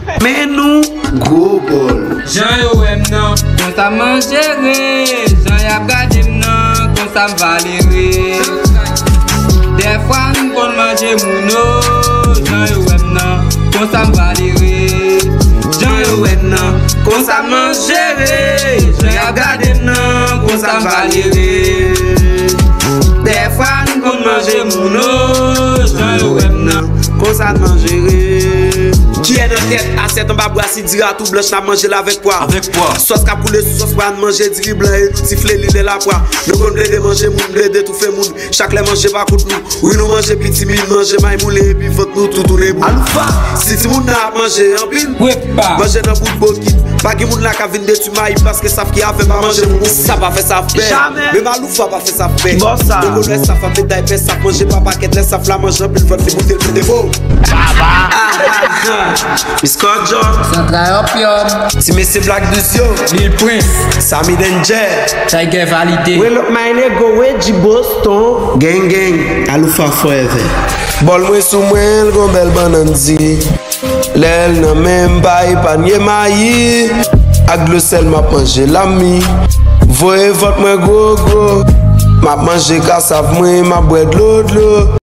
Mais nous, gros bol. Jean yo wem nan, kon sa manjere. Jean y a gade nan, kon sa valere. Des fois nous kon manger mouno. Jean yo wem nan, kon sa valere. Jean yo wem nan, kon sa manjere. Jean y a gade nan, kon sa valere. Des fois nous kon manger mouno. Jean yo wem nan, kon sa manjere. Qui est dans tête à 7 ans, babou assis, dira tout blanche, n'a mangé là avec poire. Avec poire. Sauce qu'a coulé sous sauce, pas manger, diri blanc et tout siffler l'île la poire. Nous qu'on blé de manger, moun blé de tout fait moun. Chaque lait manger pas contre nous. Oui, nous manger petit mille, manger maï moulé, et puis faut nous tout les bouts. Alpha, si tu moun n'a mangé en pile, manger dans bout de bokit. Pas qui moun n'a qu'à venir de tu maï parce que savent qui a fait pas manger moun. Ça va faire ça faire. Jamais. Mais Maloufa pas fait ça faire. Bon ça. Nous laisse ça faire médaille, fait ça manger pas paquet, laisse ça fla manger, puis votre les bouteilles de défaut. Miss Kodjo, Central Opium, si Messi Black Dusio, Lil Prince, Sammy Danger, Tiger Validé. We look my nigga with Boston. Gang gang, Alufa forever. Bol mwen sou mwen, gon bel bananzi. Lel nan men bay panye mayi. Ak glo sel map manje lami. Voye vot mwen go go. Map manje kasav mwen, ma bwe dlo dlo.